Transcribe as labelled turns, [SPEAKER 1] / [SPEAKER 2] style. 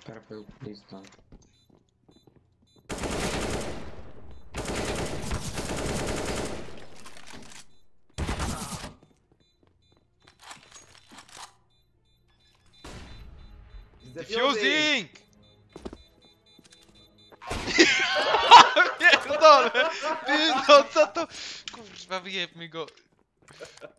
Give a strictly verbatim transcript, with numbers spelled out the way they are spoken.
[SPEAKER 1] Purple, please don't.
[SPEAKER 2] Defusing! Pierdolę! Ty, no co to? Kurwa, wyjeb mi go.